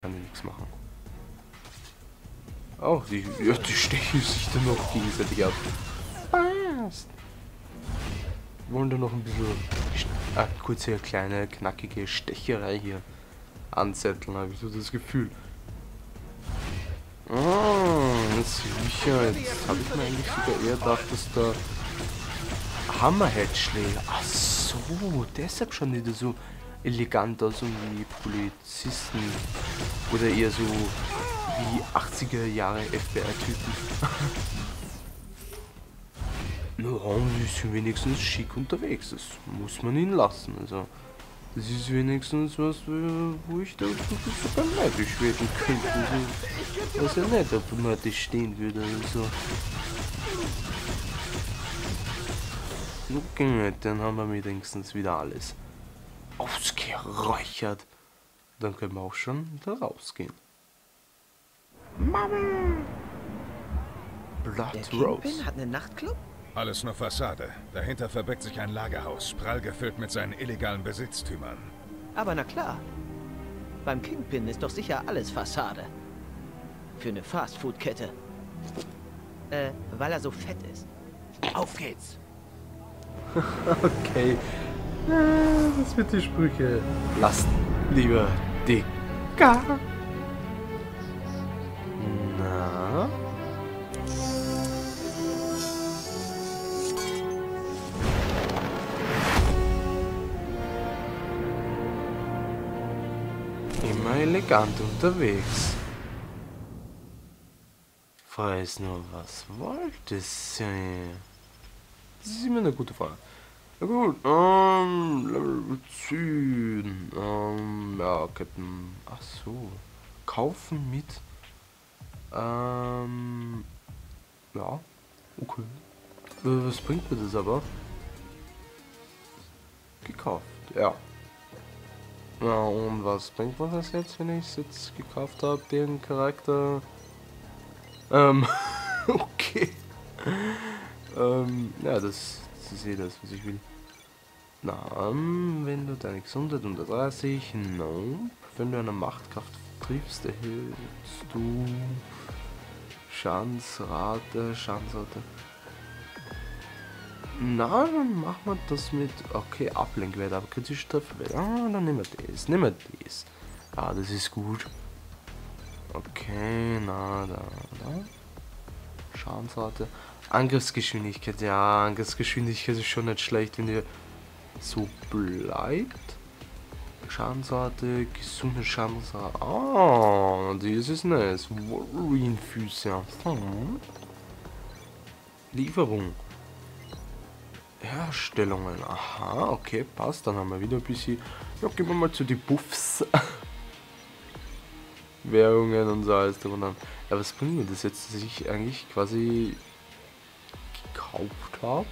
Kann ich nichts machen. Oh, die stechen sich dann noch gegenseitig ab. Passt. Wir wollen da noch ein bisschen kurze, kleine, knackige Stecherei hier anzetteln, habe ich so das Gefühl. Sicher, jetzt habe ich mir eigentlich sogar eher gedacht, dass der Hammerhead schlägt. Ach so, deshalb schon wieder so elegant aus und wie Polizisten oder eher so wie 80er Jahre FBI-Typen. Ja, die sind wenigstens schick unterwegs, das muss man ihnen lassen. Also, das ist wenigstens was, wo ich da sogar neidisch werden könnte. Also, was ja nicht auf dem Markt stehen würde. Also. Okay, dann haben wir wenigstens wieder alles ausgeräuchert. Dann können wir auch schon wieder rausgehen. Mama! Der Blood Kingpin Rose. hat einen Nachtclub? Alles nur Fassade. Dahinter verbirgt sich ein Lagerhaus, prall gefüllt mit seinen illegalen Besitztümern. Aber na klar. Beim Kingpin ist doch sicher alles Fassade. Für eine Fastfood-Kette. Weil er so fett ist. Auf geht's! Okay. Das wird die Sprüche lassen, lieber Dicker. Na? Immer elegant unterwegs. Weiß nur, was wollte sie? Das ist immer eine gute Frage. Na gut, Level 10, ja, Ketten, ach so, kaufen mit, ja, okay. Was bringt mir das aber? Gekauft, ja. Ja, und was bringt mir das jetzt, wenn ich es jetzt gekauft habe, den Charakter? Okay. Ja, das ist eh das, was ich will. Na, wenn du deine Gesundheit unter 30, nope. Wenn du eine Machtkraft triffst, erhältst du Schadensrate. Na, dann machen wir das mit, okay, Ablenkwert, aber kritische Trefferwert. Ah, dann nehmen wir das. Ah, das ist gut. Okay, na, da. Schadensrate. Angriffsgeschwindigkeit, ja, Angriffsgeschwindigkeit ist schon nicht schlecht, wenn ihr so bleibt. Schadensrate, gesunde Schadensrate. Ah, das ist nice. Wolverine-Füße. Lieferung. Herstellungen. Aha, okay, passt. Dann haben wir wieder ein bisschen. Ja, gehen wir mal zu den Buffs. Währungen und so alles. Und dann, ja, was bringt mir das jetzt, dass ich eigentlich quasi gekauft habe?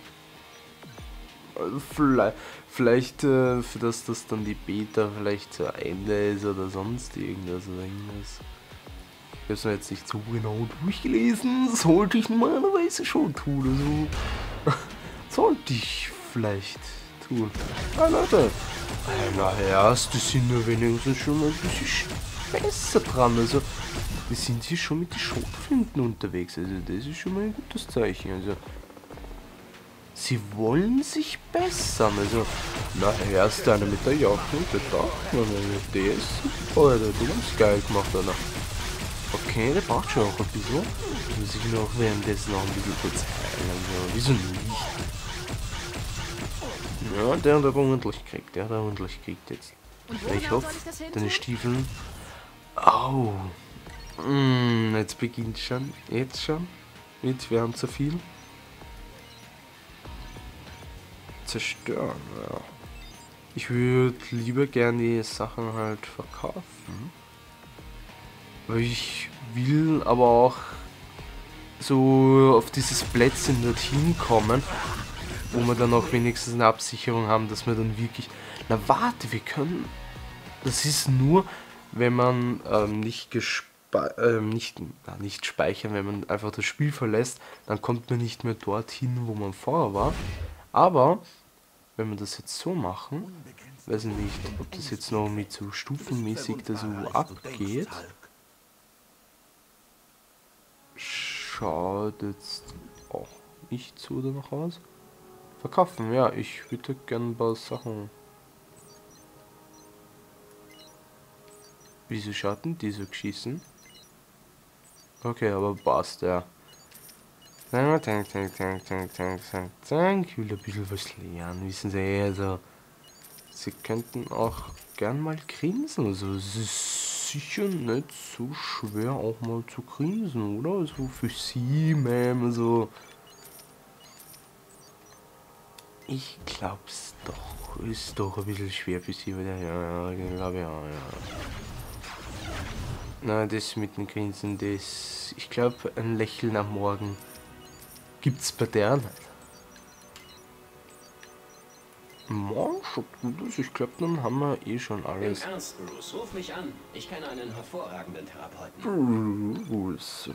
Also vielleicht für das dann die Beta vielleicht zu Ende ist oder sonst irgendwas. Ich habe es mir jetzt nicht so genau durchgelesen. Sollte ich normalerweise schon tun. Also sollte ich vielleicht tun. Ah, Leute. Naja, die sind nur wenigstens schon ein bisschen besser dran. Also die sind hier schon mit den Schrotflinten unterwegs. Also das ist schon mal ein gutes Zeichen. Also sie wollen sich bessern. Also nachher ist einer mit der Jacke und der Dach. Der ist super, Alter. Du hast geil gemacht, Alter. Okay, der braucht schon auch ein bisschen. Muss ich noch währenddessen noch ein bisschen kurz heilen. Also, wieso nicht? Ja, der hat ordentlich gekriegt. Jetzt. Ich hoffe, deine Stiefel. Au. Jetzt beginnt schon. Jetzt schon. Wir haben zu viel. Zerstören, ja. Ich würde lieber gerne die Sachen halt verkaufen. Weil ich will aber auch so auf dieses Plätzchen dorthin kommen, wo wir dann auch wenigstens eine Absicherung haben, dass wir dann wirklich... Na warte, wir können... Das ist nur, wenn man nicht speichern, wenn man einfach das Spiel verlässt, dann kommt man nicht mehr dorthin, wo man vorher war. Aber wenn wir das jetzt so machen, Weiß ich nicht, ob das jetzt noch mit so stufenmäßig da so abgeht. Schaut jetzt auch nicht so danach aus. Verkaufen, ja, ich würde gerne ein paar Sachen. Wieso schaut denn die so geschissen? Okay, aber passt, ja. Ich will ein bisschen was lernen, wissen Sie, also. Sie könnten auch gern mal grinsen, also es ist sicher nicht so schwer auch mal zu grinsen, oder? So für Sie, Ma'am, also. Ich glaub's doch, ist doch ein bisschen schwer für Sie, oder? Ja, ich glaube ja. Na, das mit dem Grinsen, das, ich glaube, ein Lächeln am Morgen gibt's bei der nicht. Morgen schaut gut aus, ich glaube, dann haben wir eh schon alles. Im Ernst, Bruce, ruf mich an. Ich kenne einen hervorragenden Therapeuten. Bruce,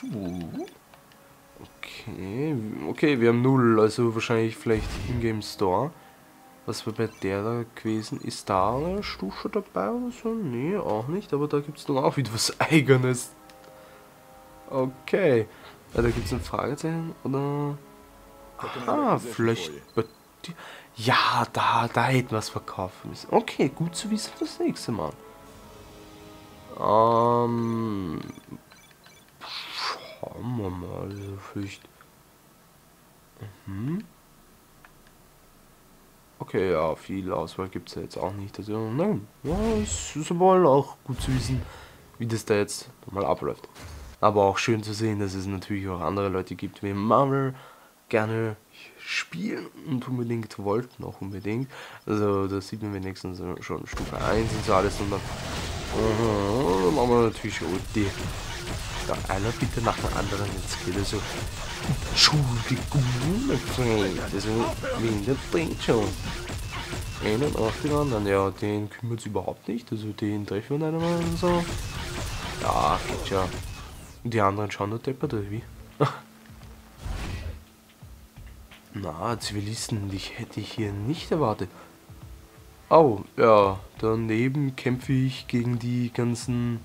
okay, wir haben 0, also wahrscheinlich vielleicht Ingame Store. Was war bei der da gewesen? Ist da eine Stufe dabei oder so? Nee, auch nicht, aber da gibt es dann auch wieder was Eigenes. Okay, ja, da gibt es ein Fragezeichen oder... Aha, vielleicht bei dir... Ja, da hätten wir es verkaufen müssen. Okay, gut zu wissen das nächste Mal. Schauen wir mal, vielleicht... Okay, ja, viel Auswahl gibt es ja jetzt auch nicht. Also, nein, ja, es ist aber auch gut zu wissen, wie das da jetzt mal abläuft. Aber auch schön zu sehen, dass es natürlich auch andere Leute gibt, wie Marvel gerne spielen und unbedingt wollten, auch unbedingt. Also, da sieht man wenigstens schon Stufe 1 und so alles. Und dann machen wir natürlich auch die. Da einer bitte nach dem anderen jetzt geht also. Entschuldigung, also wegen der bringt schon. Einen nach den anderen, ja, den kümmert es überhaupt nicht, also den treffen wir nicht einmal und so. Ja, geht schon. Und die anderen schauen nur deppert, oder wie? Na, Zivilisten, dich hätte ich hier nicht erwartet. Oh, ja, daneben kämpfe ich gegen die ganzen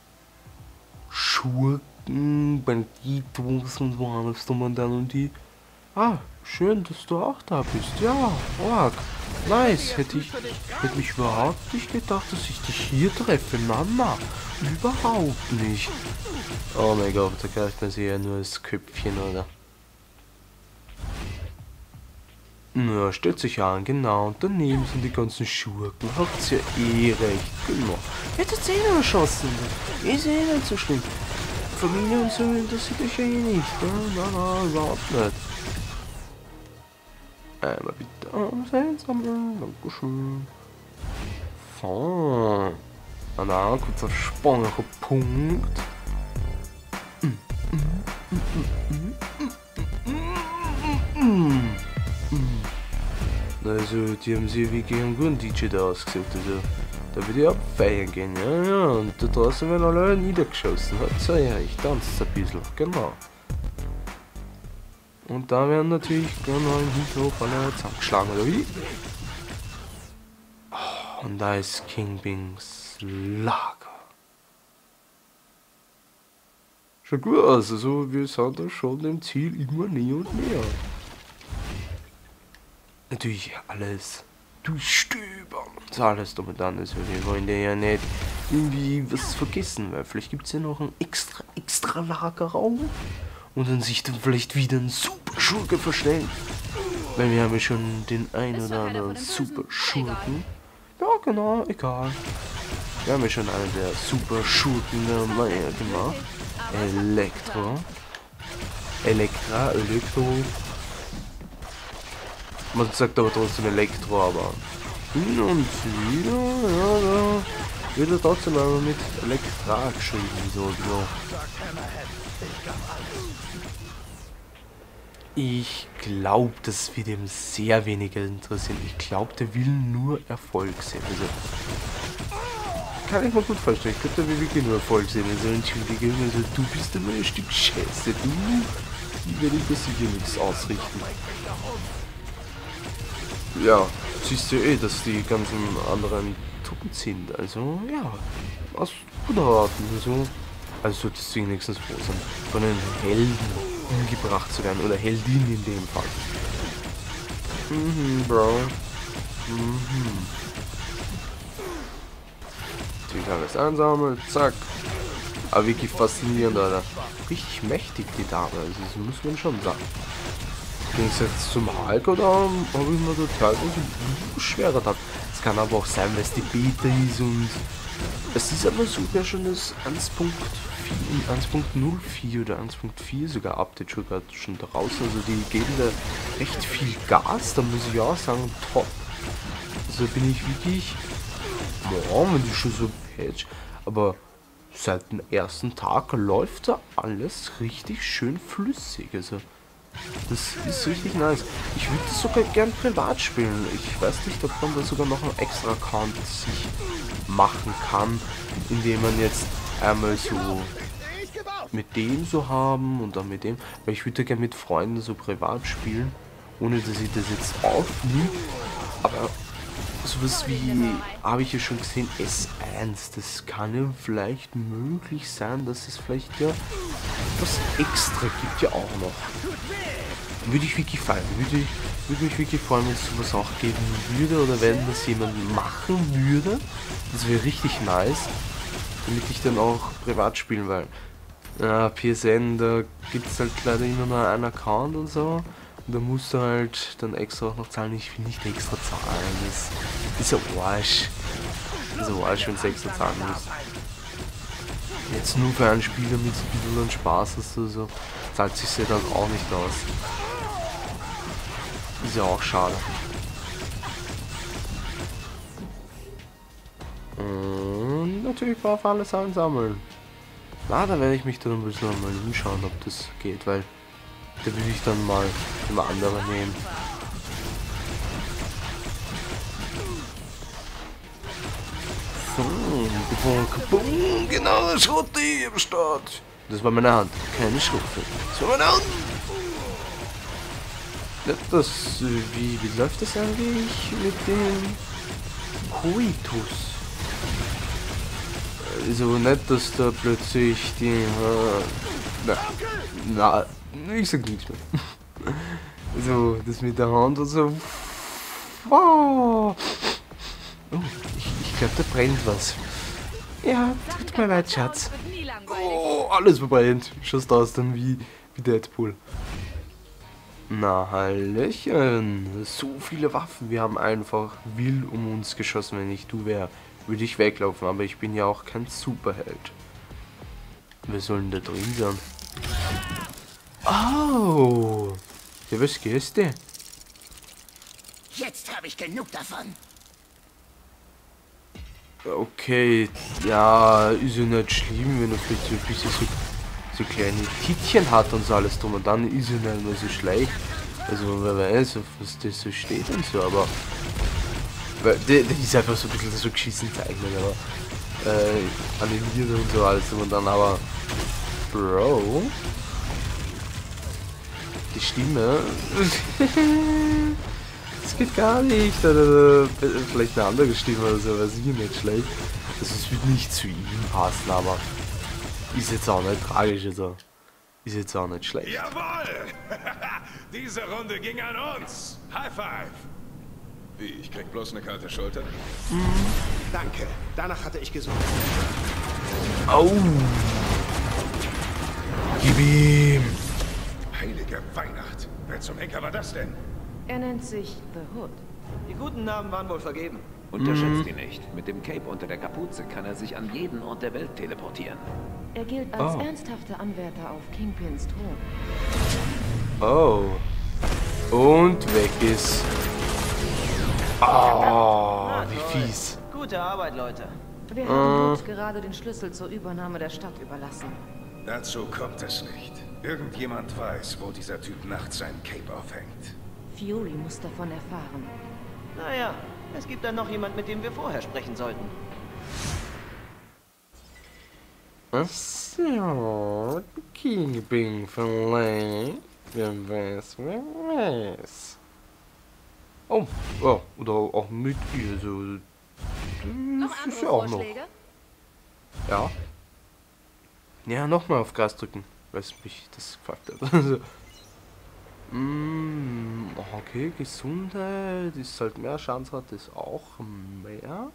Schurken, Banditos und so alles drum und dann und die. Ah, schön, dass du auch da bist. Ja, Org. Nice. Hätte ich überhaupt nicht gedacht, dass ich dich hier treffe. Na, überhaupt nicht. Oh mein Gott, da greift man sich ja nur das Köpfchen, oder? Na, stellt sich an, genau. Und daneben sind die ganzen Schurken. Habt ihr eh recht, genau. Hättet ihr eh erschossen. Ist eh nicht so schlimm. Familie und so interessiert euch ja eh nicht. Ja? Na, überhaupt nicht. Einmal bitte einsammeln. Dankeschön. So. Na, kurzer spannender Punkt. Also, die haben sich wirklich einen guten DJ da ausgesucht. Also, da würde ich auch feiern gehen, ja. Und da draußen werden alle niedergeschossen. Hat so, ja, ich tanze ein bisschen, genau. Und da werden natürlich genau im Hinterhof alle zusammengeschlagen, oder wie? Oh, und da ist Kingbings Lager. Schaut gut aus, also wir sind da schon dem Ziel immer näher und näher. Natürlich alles durchstöbern und alles drum und dran. Also wir wollen ja nicht irgendwie was vergessen, weil vielleicht gibt es ja noch einen extra Lagerraum und dann sich dann vielleicht wieder ein Super Schurke verstellen. Weil wir haben ja schon den ein oder anderen Super Schurken. Ja genau, egal. Wir haben ja schon einen der Super Schurken gemacht. Elektro. Man sagt aber trotzdem Elektro, aber hin und wieder, ja, da wird er trotzdem aber mit Elektra geschrieben, so. Ich glaube, das wird ihm sehr weniger interessieren. Ich glaube, der will nur Erfolg sehen. Also, kann ich mir gut vorstellen. Ich glaube, der will wirklich nur Erfolg sehen. Also, Entschuldigung, also, du bist immer ein Stück Scheiße. Die werde ich da sicher nichts ausrichten. ja, siehst du eh, dass die ganzen anderen tot sind. Also, ja, was gut erwarten. Also solltest du wenigstens froh sein, von einem Helden umgebracht zu werden. Oder Heldin in dem Fall. Bro. Natürlich alles einsammeln, zack. Aber wirklich faszinierend, Alter. Richtig mächtig, die Dame. Also, das muss man schon sagen. Ging es jetzt zum Hulk oder habe ich mir total schwerer gehabt. Es kann aber auch sein, weil es die Beta ist und es ist aber sogar schon das 1.04 oder 1.4 sogar Update schon da draußen. Also die geben da recht viel Gas, da muss ich auch sagen, top. Also bin ich wirklich, boah, wenn die schon so patch, aber seit dem ersten Tag läuft da alles richtig schön flüssig. Also das ist richtig nice. Ich würde das sogar gern privat spielen. Ich weiß nicht, ob man da sogar noch einen extra Account sich machen kann, indem man jetzt einmal so mit dem so haben und dann mit dem. Weil ich würde gerne mit Freunden so privat spielen, ohne dass ich das jetzt aufnehme. Aber sowas wie, habe ich ja schon gesehen, S1, das kann ja vielleicht möglich sein, dass es vielleicht ja was extra gibt ja auch noch. Würde ich wirklich feiern. Würde mich wirklich freuen, wenn es sowas auch geben würde oder wenn das jemand machen würde. Das wäre richtig nice, damit ich dann auch privat spielen, weil PSN, da gibt es halt leider immer nur einen Account und so. Und da musst du halt dann extra auch noch zahlen. Ich will nicht extra zahlen. Das ist ja Arsch. Das ist ja Arsch, wenn du extra zahlen musst. Jetzt nur für einen Spiel, damit du ein bisschen Spaß hast oder so, zahlt sich ja dann auch nicht aus. Ist ja auch schade. Und natürlich braucht alles einsammeln. Na, da werde ich mich dann ein bisschen mal umschauen, ob das geht, weil da will ich dann mal immer andere nehmen. Boom, genau, das Schrotte hier am Start. Das war meine Hand, keine Schrotte. Das war meine Hand. Das, wie läuft das eigentlich mit dem Koitus? Also nicht, dass da plötzlich die... na, ich sag nichts mehr. Also, das mit der Hand und so... Wow! Oh, ich glaube, da brennt was. Ja, tut mir leid, Schatz. Oh, alles verbrennt. Schaust aus dann wie Deadpool. Na, Hallöchen. So viele Waffen. Wir haben einfach wild um uns geschossen. Wenn ich du wäre, würde ich weglaufen. Aber ich bin ja auch kein Superheld. Wir sollen da drin sein. Oh! Ja, was gehst du? Jetzt habe ich genug davon. Okay, ja, ist ja nicht schlimm, wenn er vielleicht so ein bisschen so kleine Tittchen hat und so alles drum und dann ist er nicht mehr so schlecht. Also wer weiß, auf was das so steht und so, aber weil der ist einfach so ein bisschen so geschissen zeichnet, aber animiert und so alles drum und dann, aber Bro, die Stimme das geht gar nicht, oder vielleicht eine andere Stimme oder so, weiß ich nicht schlecht. Also es wird nicht zu ihm passen, aber ist jetzt auch nicht tragisch, also ist jetzt auch nicht schlecht. Jawohl! Diese Runde ging an uns. High five! Wie, ich krieg bloß eine kalte Schulter? Danke, danach hatte ich gesucht. Au! Gib ihm! Heilige Weihnacht! Wer zum Henker war das denn? Er nennt sich The Hood. Die guten Namen waren wohl vergeben. Unterschätzt ihn nicht. Mit dem Cape unter der Kapuze kann er sich an jeden Ort der Welt teleportieren. Er gilt als ernsthafter Anwärter auf Kingpins Thron. Oh. Und weg ist. Ah, wie fies. Gute Arbeit, Leute. Wir haben Hood gerade den Schlüssel zur Übernahme der Stadt überlassen. Dazu kommt es nicht. Irgendjemand weiß, wo dieser Typ nachts sein Cape aufhängt. Fury muss davon erfahren. Naja, es gibt dann noch jemand, mit dem wir vorher sprechen sollten. Ach so, Kingpin vielleicht. Wer weiß, wer weiß. Oh, ja, oder auch mit ihr, so. Noch Das andere ist ja auch noch. Vorschläge? Ja. Ja, nochmal auf Gas drücken, weil es mich das gefragt hat. Also, okay, Gesundheit ist halt mehr, Schadensrate ist auch mehr.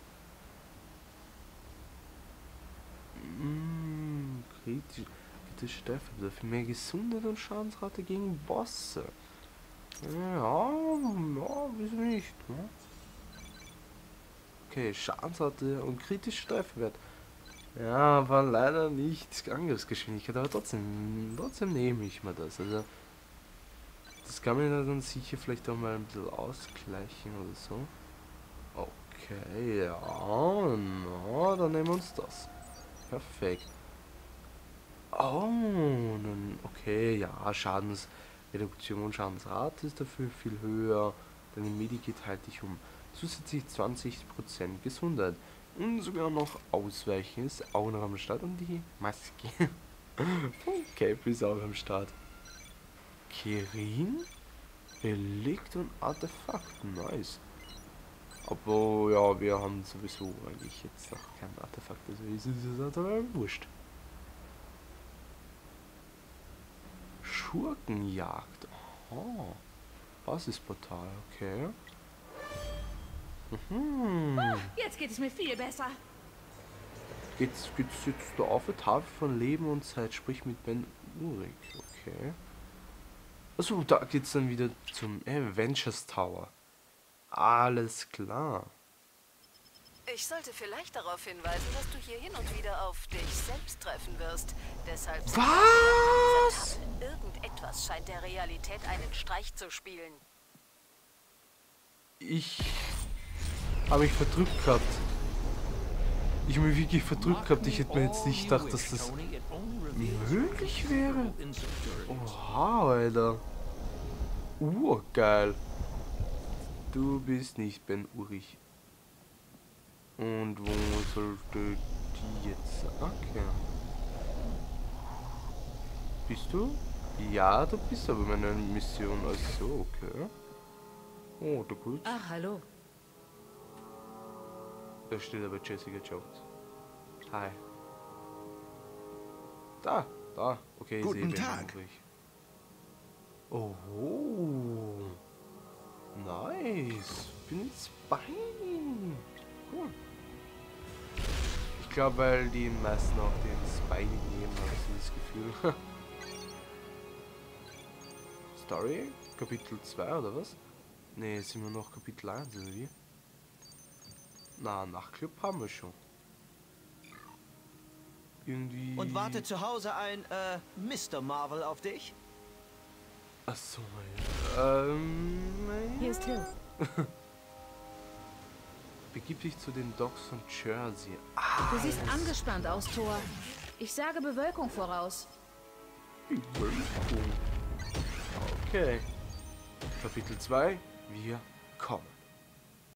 Kritische Treffer, dafür mehr Gesundheit und Schadensrate gegen Bosse. Ja, wieso nicht, ne? Okay, Schadensrate und kritische Trefferwert. Ja, war leider nicht Angriffsgeschwindigkeit, aber trotzdem nehme ich mal das. Also, das kann man dann sicher vielleicht auch mal ein bisschen ausgleichen oder so. Okay, ja, na, dann nehmen wir uns das. Perfekt. Oh, nun, okay, ja, Schadensreduktion, Schadensrate ist dafür viel höher. Dann im Medikit halte ich um zusätzlich 20% Gesundheit. Und sogar noch Ausweichen ist auch noch am Start. Und die Maske von Cape ist auch am Start. Kirin? Relikt und Artefakt. Nice. Aber ja, wir haben sowieso eigentlich jetzt noch kein Artefakt. Also ist es aber wurscht. Schurkenjagd. Oh. Basisportal, okay. Jetzt geht es mir viel besser. Geht's jetzt da auf der Tafel von Leben und Zeit, sprich mit Ben Urich, okay. Achso, da geht's dann wieder zum Avengers Tower. Alles klar. Ich sollte vielleicht darauf hinweisen, dass du hier hin und wieder auf dich selbst treffen wirst. Deshalb... Was? Irgendetwas scheint der Realität einen Streich zu spielen. Ich habe mich verdrückt gehabt. Ich habe mich wirklich verdrückt gehabt. Ich hätte mir jetzt nicht gedacht, dass das möglich wäre. Oha, Alter. Urgeil. Du bist nicht Ben Urich. Und wo sollte die jetzt? Okay. Bist du? Ja, du bist aber meine Mission. Also, okay. Oh, da gut. Ach, hallo. Da steht aber Jessica Jones. Hi. Da. Okay, Guten ich sehe Tag. Oh. Nice. Bin jetzt bei. Cool. Ich glaube, weil die meisten auch den Spiny nehmen, habe ich das Gefühl. Story? Kapitel 2 oder was? Ne, sind wir noch Kapitel 1 oder wie? Na, Nachtclub haben wir schon. Irgendwie... Und wartet zu Hause ein, Mr. Marvel auf dich? Achso, ja. Hier ist Hill. Begib dich zu den Docks von Jersey. Du siehst angespannt aus, Thor. Ich sage Bewölkung voraus. Bewölkung. Okay. Kapitel 2. Wir kommen.